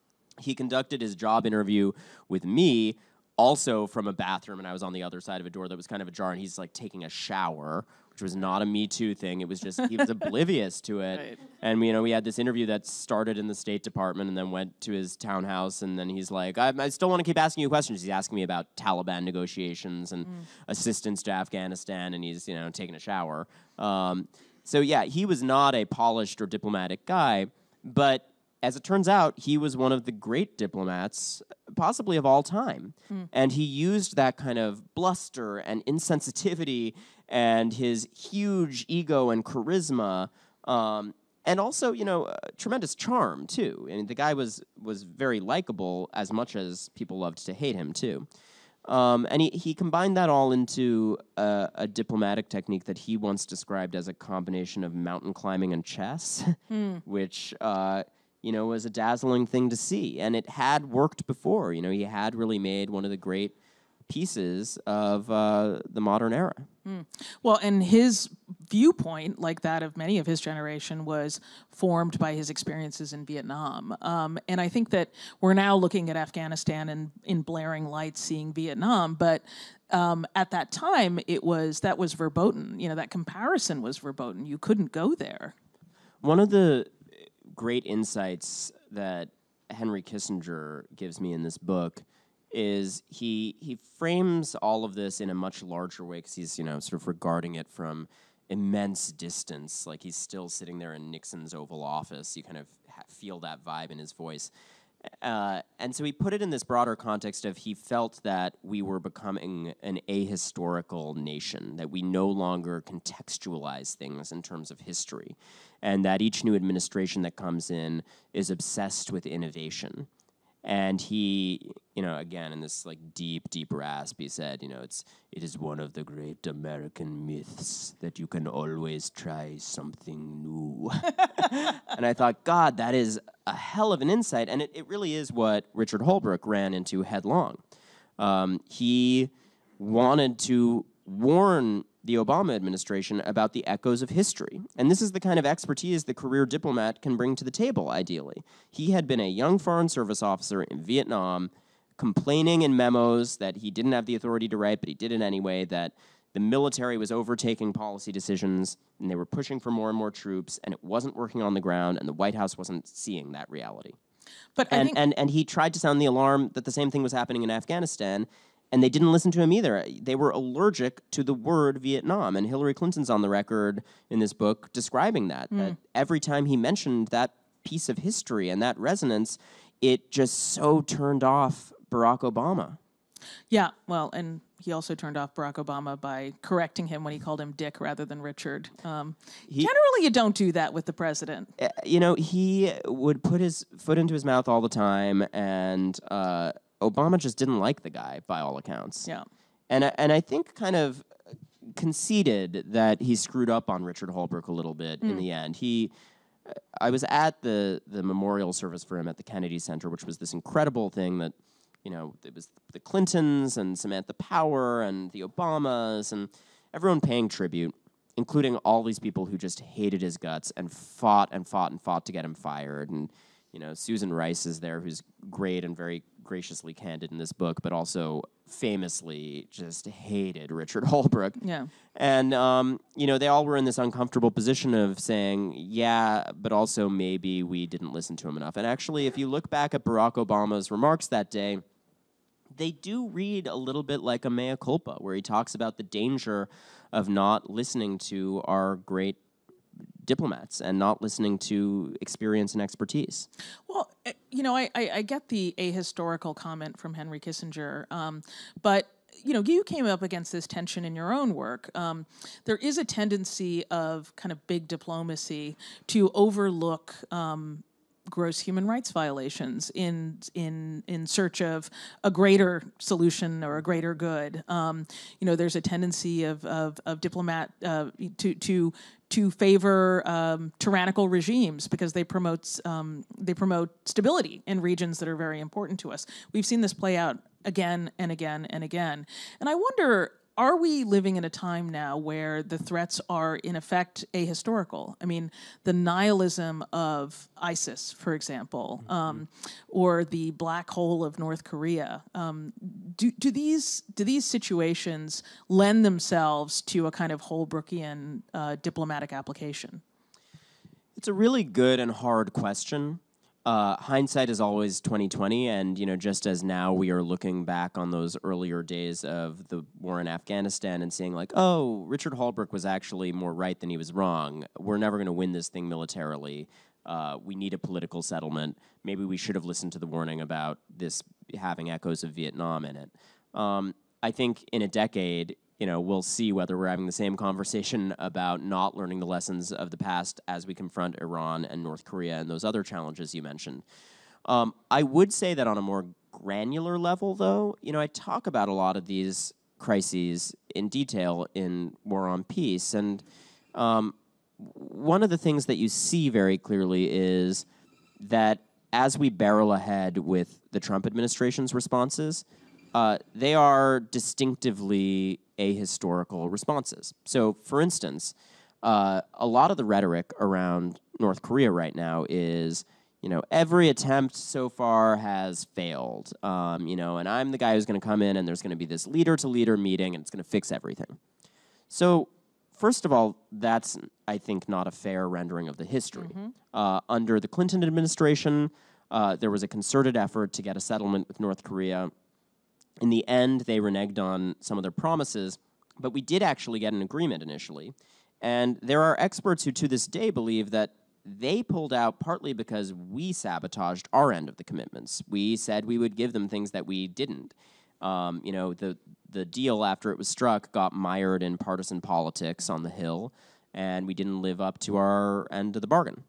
S2: He conducted his job interview with me also from a bathroom, and I was on the other side of a door that was kind of ajar, and he's like taking a shower, which was not a Me Too thing. It was just, he was oblivious to it. Right. And, you know, we had this interview that started in the State Department and then went to his townhouse, and then he's like, I, I still want to keep asking you questions. He's asking me about Taliban negotiations and mm. assistance to Afghanistan, and he's, you know, taking a shower. Um, so, yeah, he was not a polished or diplomatic guy, but as it turns out, he was one of the great diplomats, possibly of all time. Mm. And he used that kind of bluster and insensitivity and his huge ego and charisma, um, and also, you know, uh, tremendous charm, too. I mean, the guy was was very likable as much as people loved to hate him, too. Um, and he, he combined that all into a, a diplomatic technique that he once described as a combination of mountain climbing and chess, mm. which... Uh, you know, was a dazzling thing to see. And it had worked before. You know, he had really made one of the great pieces of uh, the modern era. Mm.
S1: Well, and his viewpoint, like that of many of his generation, was formed by his experiences in Vietnam. Um, and I think that we're now looking at Afghanistan and in blaring lights seeing Vietnam, but um, at that time, it was, that was verboten. You know, that comparison was verboten. You couldn't go there.
S2: One of the great insights that Henry Kissinger gives me in this book is he he frames all of this in a much larger way because he's, you know, sort of regarding it from immense distance, like he's still sitting there in Nixon's Oval Office. You kind of ha- feel that vibe in his voice. Uh, and so he put it in this broader context of he felt that we were becoming an ahistorical nation, that we no longer contextualize things in terms of history, and that each new administration that comes in is obsessed with innovation. And he, you know, again, in this like deep, deep rasp, he said, you know, it's it is one of the great American myths that you can always try something new. And I thought, God, that is a hell of an insight. And it, it really is what Richard Holbrooke ran into headlong. Um, he wanted to warn the Obama administration about the echoes of history. And this is the kind of expertise the career diplomat can bring to the table, ideally. He had been a young Foreign Service officer in Vietnam, complaining in memos that he didn't have the authority to write, but he did it anyway, that the military was overtaking policy decisions, and they were pushing for more and more troops, and it wasn't working on the ground, and the White House wasn't seeing that reality.
S1: But
S2: and,
S1: I think
S2: and, and he tried to sound the alarm that the same thing was happening in Afghanistan, and they didn't listen to him either. They were allergic to the word Vietnam. And Hillary Clinton's on the record in this book describing that, mm. that every time he mentioned that piece of history and that resonance, it just so turned off Barack Obama.
S1: Yeah, well, and he also turned off Barack Obama by correcting him when he called him Dick rather than Richard. Um, he, generally, you don't do that with the president.
S2: Uh, you know, he would put his foot into his mouth all the time, and uh, Obama just didn't like the guy, by all accounts.
S1: Yeah.
S2: And, and I think kind of conceded that he screwed up on Richard Holbrooke a little bit mm. in the end. He... I was at the, the memorial service for him at the Kennedy Center, which was this incredible thing that, you know, it was the Clintons and Samantha Power and the Obamas and everyone paying tribute, including all these people who just hated his guts and fought and fought and fought to get him fired. And, you know, Susan Rice is there, who's great and very graciously candid in this book, but also famously just hated Richard Holbrooke.
S1: Yeah.
S2: And, um, you know, they all were in this uncomfortable position of saying, yeah, but also maybe we didn't listen to him enough. And actually, if you look back at Barack Obama's remarks that day, they do read a little bit like a mea culpa, where he talks about the danger of not listening to our great diplomats and not listening to experience and expertise.
S1: Well, you know, I, I, I get the ahistorical comment from Henry Kissinger, um, but, you know, you came up against this tension in your own work. Um, there is a tendency of kind of big diplomacy to overlook um, gross human rights violations in in in search of a greater solution or a greater good. Um, you know, there's a tendency of of, of diplomat uh, to to to favor um, tyrannical regimes because they promote um, they promote stability in regions that are very important to us. We've seen this play out again and again and again, and I wonder, are we living in a time now where the threats are, in effect, ahistorical? I mean, the nihilism of ISIS, for example, mm-hmm. um, or the black hole of North Korea. Um, do, do these do these situations lend themselves to a kind of Holbrookian uh, diplomatic application?
S2: It's a really good and hard question. Uh, hindsight is always twenty twenty, and you know, just as now we are looking back on those earlier days of the war in Afghanistan and seeing like, oh, Richard Holbrooke was actually more right than he was wrong. We're never going to win this thing militarily. Uh, we need a political settlement. Maybe we should have listened to the warning about this having echoes of Vietnam in it. Um, I think in a decade, you know, we'll see whether we're having the same conversation about not learning the lessons of the past as we confront Iran and North Korea and those other challenges you mentioned. Um, I would say that on a more granular level, though, you know, I talk about a lot of these crises in detail in War on Peace. And um, one of the things that you see very clearly is that as we barrel ahead with the Trump administration's responses, uh, they are distinctively ahistorical responses. So, for instance, uh, a lot of the rhetoric around North Korea right now is, you know, every attempt so far has failed, um, you know, and I'm the guy who's going to come in and there's going to be this leader-to-leader meeting and it's going to fix everything. So, first of all, that's, I think, not a fair rendering of the history. Mm-hmm. Uh, under the Clinton administration, uh, there was a concerted effort to get a settlement with North Korea. In the end, they reneged on some of their promises, but we did actually get an agreement initially. And there are experts who to this day believe that they pulled out partly because we sabotaged our end of the commitments. We said we would give them things that we didn't. Um, you know, the the deal after it was struck got mired in partisan politics on the Hill, and we didn't live up to our end of the bargain.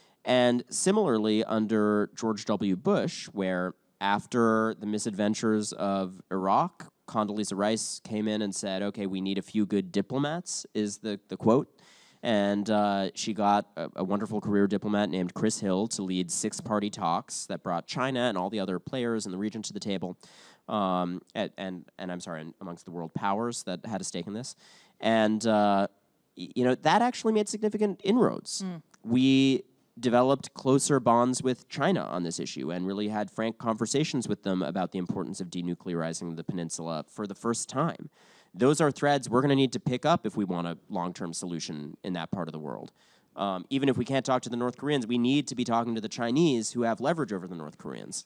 S2: And similarly, under George W. Bush, where after the misadventures of Iraq, Condoleezza Rice came in and said, okay, we need a few good diplomats, is the, the quote. And uh, she got a, a wonderful career diplomat named Chris Hill to lead six-party talks that brought China and all the other players in the region to the table. Um, and, and, and I'm sorry, amongst the world powers that had a stake in this. And, uh, you know, that actually made significant inroads. Mm. We developed closer bonds with China on this issue and really had frank conversations with them about the importance of denuclearizing the peninsula for the first time. Those are threads we're going to need to pick up if we want a long-term solution in that part of the world. Um, even if we can't talk to the North Koreans, we need to be talking to the Chinese who have leverage over the North Koreans.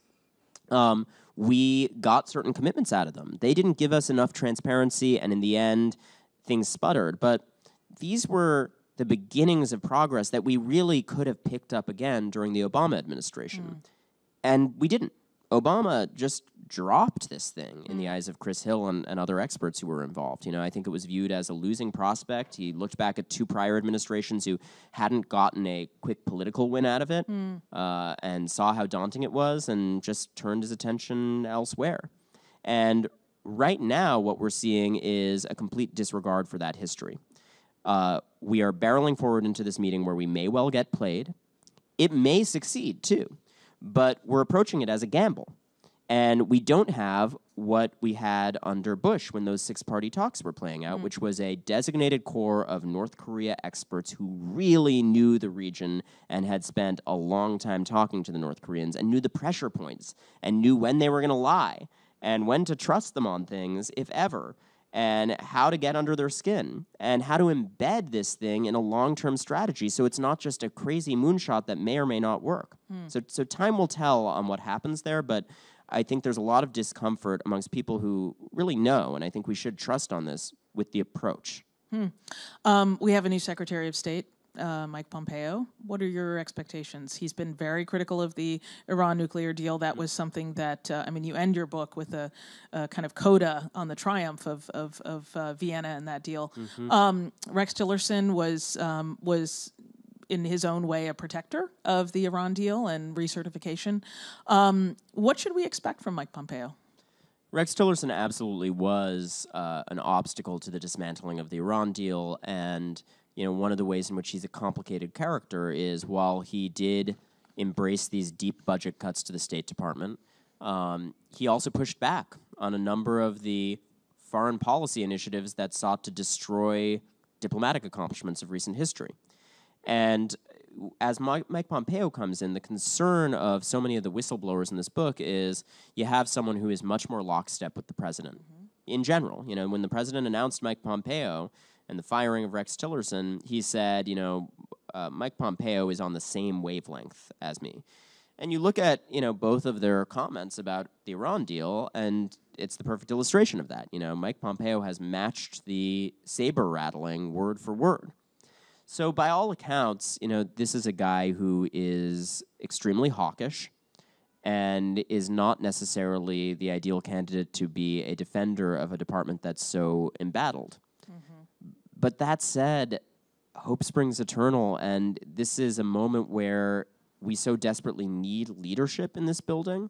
S2: Um, we got certain commitments out of them. They didn't give us enough transparency, and in the end, things sputtered. But these were the beginnings of progress that we really could have picked up again during the Obama administration. Mm. And we didn't. Obama just dropped this thing in mm. the eyes of Chris Hill and, and other experts who were involved. You know, I think it was viewed as a losing prospect. He looked back at two prior administrations who hadn't gotten a quick political win out of it mm. uh, and saw how daunting it was and just turned his attention elsewhere. And right now, what we're seeing is a complete disregard for that history. Uh, we are barreling forward into this meeting where we may well get played. It may succeed, too. But we're approaching it as a gamble. And we don't have what we had under Bush when those six-party talks were playing out, mm. which was a designated core of North Korea experts who really knew the region and had spent a long time talking to the North Koreans and knew the pressure points and knew when they were going to lie and when to trust them on things, if ever, and how to get under their skin, and how to embed this thing in a long-term strategy so it's not just a crazy moonshot that may or may not work. Hmm. So, so time will tell on what happens there, but I think there's a lot of discomfort amongst people who really know, and I think we should trust on this with the approach.
S1: Hmm. Um, we have a new Secretary of State, Uh, Mike Pompeo. What are your expectations? He's been very critical of the Iran nuclear deal. That was something that, uh, I mean, you end your book with a, a kind of coda on the triumph of, of, of uh, Vienna and that deal. Mm-hmm. Um, Rex Tillerson was, um, was, in his own way, a protector of the Iran deal and recertification. Um, what should we expect from Mike Pompeo?
S2: Rex Tillerson absolutely was uh, an obstacle to the dismantling of the Iran deal, and you know, one of the ways in which he's a complicated character is while he did embrace these deep budget cuts to the State Department, um, he also pushed back on a number of the foreign policy initiatives that sought to destroy diplomatic accomplishments of recent history. And as Mike, Mike Pompeo comes in, the concern of so many of the whistleblowers in this book is you have someone who is much more lockstep with the president. Mm-hmm. In general, you know, when the president announced Mike Pompeo and the firing of Rex Tillerson, he said, you know, uh, Mike Pompeo is on the same wavelength as me. And you look at, you know, both of their comments about the Iran deal, and it's the perfect illustration of that. You know, Mike Pompeo has matched the saber rattling word for word. So by all accounts, you know, this is a guy who is extremely hawkish and is not necessarily the ideal candidate to be a defender of a department that's so embattled. But that said, hope springs eternal, and this is a moment where we so desperately need leadership in this building,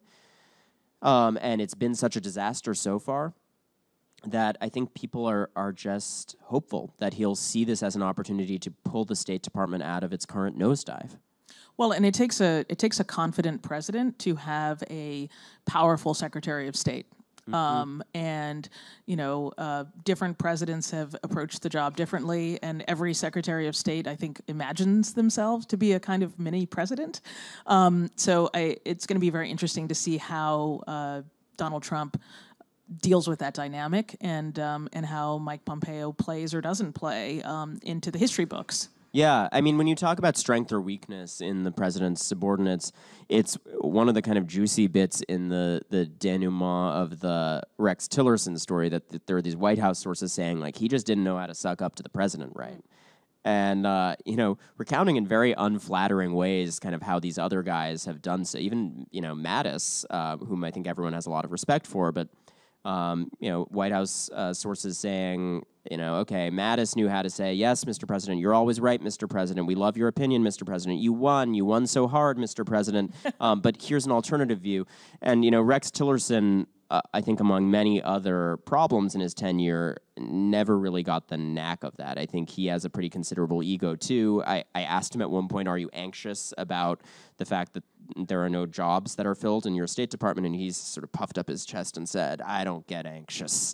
S2: um, and it's been such a disaster so far that I think people are are just hopeful that he'll see this as an opportunity to pull the State Department out of its current nosedive.
S1: Well, and it takes a it takes a confident president to have a powerful Secretary of State. Mm-hmm. Um, and, you know, uh, different presidents have approached the job differently, and every Secretary of State, I think, imagines themselves to be a kind of mini president. Um, so I, it's going to be very interesting to see how uh, Donald Trump deals with that dynamic and um, and how Mike Pompeo plays or doesn't play um, into the history books.
S2: Yeah, I mean, when you talk about strength or weakness in the president's subordinates, it's one of the kind of juicy bits in the, the denouement of the Rex Tillerson story that, that there are these White House sources saying, like, he just didn't know how to suck up to the president, right? and uh, you know, recounting in very unflattering ways kind of how these other guys have done so. Even, you know, Mattis, uh, whom I think everyone has a lot of respect for, but um, you know, White House uh, sources saying, you know, okay, Mattis knew how to say, yes, Mister President, you're always right, Mister President. We love your opinion, Mister President. You won. You won so hard, Mister President. Um, but here's an alternative view. And, you know, Rex Tillerson, uh, I think among many other problems in his tenure, never really got the knack of that. I think he has a pretty considerable ego, too. I, I asked him at one point, are you anxious about the fact that there are no jobs that are filled in your State Department? And he's sort of puffed up his chest and said, I don't get anxious.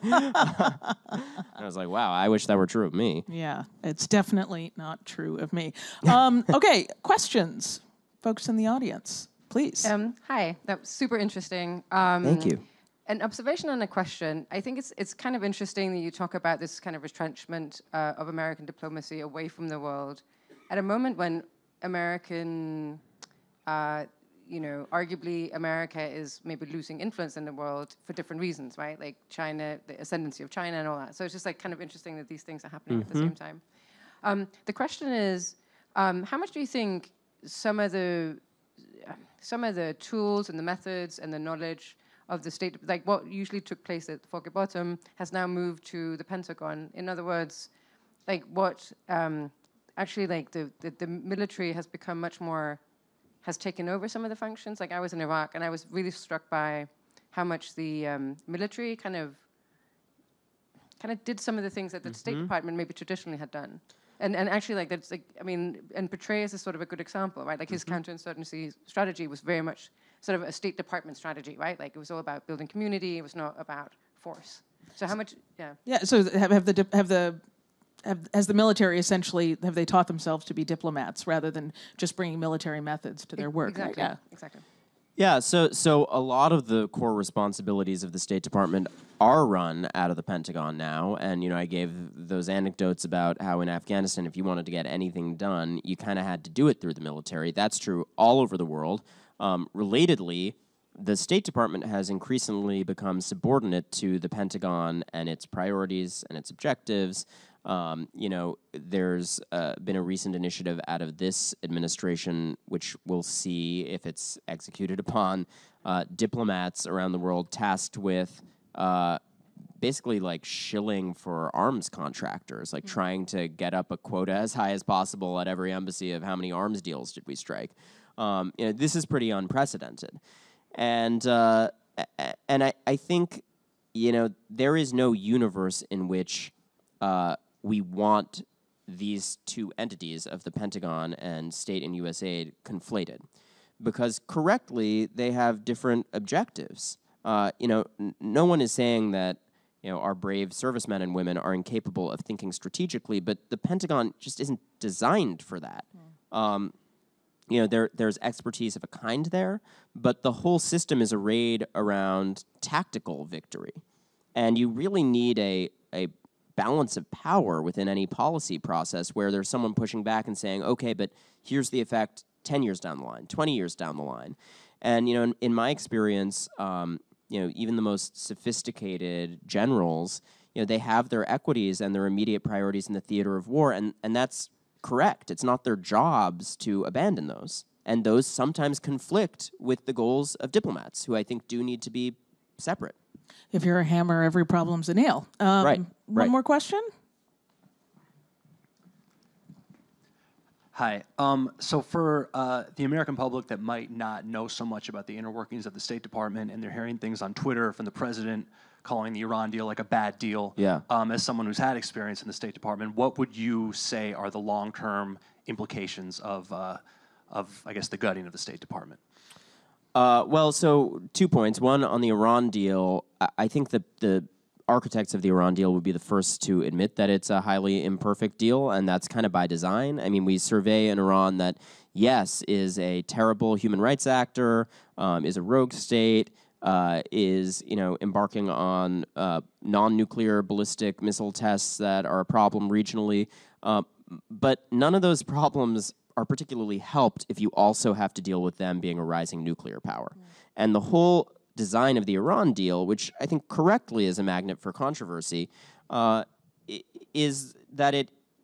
S2: I was like, wow, I wish that were true of me.
S1: Yeah, it's definitely not true of me. Um, okay, questions? Folks in the audience, please.
S3: Um, hi, that was super interesting. Um,
S2: Thank you.
S3: An observation and a question. I think it's it's kind of interesting that you talk about this kind of retrenchment uh, of American diplomacy away from the world at a moment when American, uh, you know, arguably America is maybe losing influence in the world for different reasons, right? Like China, the ascendancy of China and all that. So it's just like kind of interesting that these things are happening mm-hmm. at the same time. Um, the question is, um, how much do you think some of the some of the tools and the methods and the knowledge of the state, like what usually took place at Forget Bottom, has now moved to the Pentagon? In other words, like what um, actually like the, the, the military has become much more, has taken over some of the functions. Like I was in Iraq and I was really struck by how much the um, military kind of kind of did some of the things that the mm-hmm. State Department maybe traditionally had done. And and actually, like that's like I mean, and Petraeus is sort of a good example, right? Like his mm-hmm. counterinsurgency strategy was very much sort of a State Department strategy, right? Like it was all about building community. It was not about force. So how much? Yeah.
S1: Yeah. So have, have the have the have, has the military essentially have they taught themselves to be diplomats rather than just bringing military methods to their work?
S3: Exactly.
S1: Right? Yeah.
S3: Exactly.
S2: Yeah, so so a lot of the core responsibilities of the State Department are run out of the Pentagon now, and you know I gave those anecdotes about how in Afghanistan, if you wanted to get anything done, you kind of had to do it through the military. That's true all over the world. Um, relatedly, the State Department has increasingly become subordinate to the Pentagon and its priorities and its objectives. Um, you know, there's uh, been a recent initiative out of this administration, which we'll see if it's executed upon, uh, diplomats around the world tasked with uh, basically like shilling for arms contractors, like mm-hmm. trying to get up a quota as high as possible at every embassy of how many arms deals did we strike. Um, you know, this is pretty unprecedented. And, uh, and I, I think, you know, there is no universe in which uh, we want these two entities of the Pentagon and state and U S aid conflated, because correctly they have different objectives. Uh, you know, n- no one is saying that you know our brave servicemen and women are incapable of thinking strategically, but the Pentagon just isn't designed for that. Mm. Um, you know, there there's expertise of a kind there, but the whole system is arrayed around tactical victory, and you really need a a balance of power within any policy process where there's someone pushing back and saying, okay, but here's the effect ten years down the line, twenty years down the line. And, you know, in, in my experience, um, you know, even the most sophisticated generals, you know, they have their equities and their immediate priorities in the theater of war, and, and that's correct. It's not their jobs to abandon those. And those sometimes conflict with the goals of diplomats, who I think do need to be separate.
S1: If you're a hammer, every problem's a nail. Um,
S2: right.
S1: One
S2: right.
S1: more question?
S4: Hi. Um, so for uh, the American public that might not know so much about the inner workings of the State Department, and they're hearing things on Twitter from the president calling the Iran deal like a bad deal,
S2: yeah.
S4: um, as someone who's had experience in the State Department, what would you say are the long-term implications of, uh, of I guess, the gutting of the State Department?
S2: Uh, well, so two points. One, on the Iran deal, I, I think the the architects of the Iran deal would be the first to admit that it's a highly imperfect deal, and that's kind of by design. I mean, we survey an Iran that, yes, is a terrible human rights actor, um, is a rogue state, uh, is, you know, embarking on uh, non-nuclear ballistic missile tests that are a problem regionally, uh, but none of those problems are particularly helped if you also have to deal with them being a rising nuclear power. Mm. And the whole design of the Iran deal, which I think correctly is a magnet for controversy, uh, is that it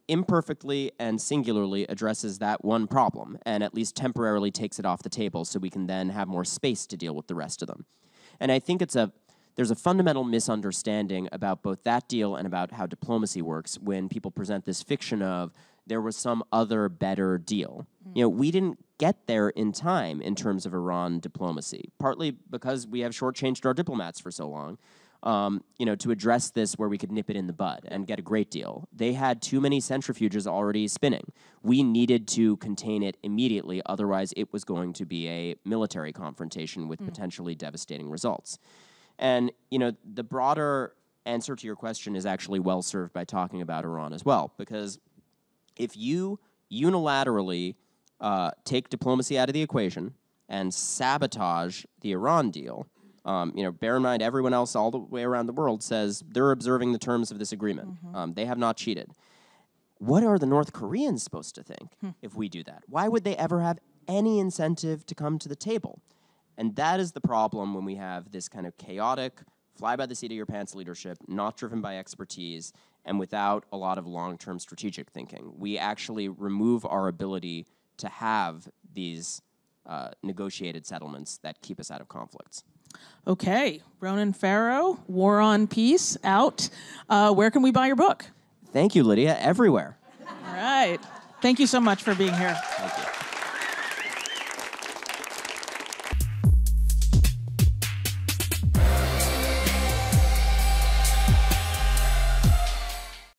S2: imperfectly and singularly addresses that one problem and at least temporarily takes it off the table so we can then have more space to deal with the rest of them. And I think it's a there's a fundamental misunderstanding about both that deal and about how diplomacy works when people present this fiction of there was some other better deal. Mm. You know, we didn't get there in time in terms of Iran diplomacy, partly because we have shortchanged our diplomats for so long. Um, you know, to address this where we could nip it in the bud and get a great deal. They had too many centrifuges already spinning. We needed to contain it immediately, otherwise it was going to be a military confrontation with mm. potentially devastating results. And, you know, the broader answer to your question is actually well served by talking about Iran as well, because if you unilaterally uh, take diplomacy out of the equation and sabotage the Iran deal, Um, you know, bear in mind, everyone else all the way around the world says they're observing the terms of this agreement. Mm-hmm. Um, they have not cheated. What are the North Koreans supposed to think hmm. if we do that? Why would they ever have any incentive to come to the table? And that is the problem when we have this kind of chaotic, fly-by-the-seat-of-your-pants leadership, not driven by expertise, and without a lot of long-term strategic thinking. We actually remove our ability to have these uh, negotiated settlements that keep us out of conflicts.
S1: Okay, Ronan Farrow, War on Peace, out. Uh, where can we buy your book?
S2: Thank you, Lydia. Everywhere.
S1: All right. Thank you so much for being here.
S2: Thank you.